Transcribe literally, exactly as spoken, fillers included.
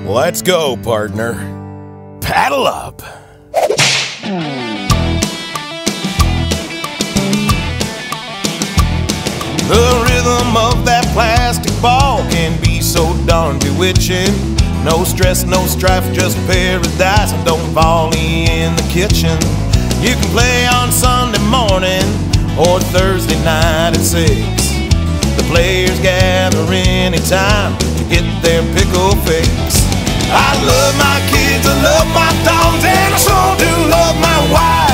Let's go, partner. Paddle up. The rhythm of that plastic ball can be so darn bewitching. No stress, no strife, just paradise. Don't fall in the kitchen. You can play on Sunday morning or Thursday night at six. The players gather anytime to get their pickle fix. I love my kids, I love my dogs, and I sure do love my wife.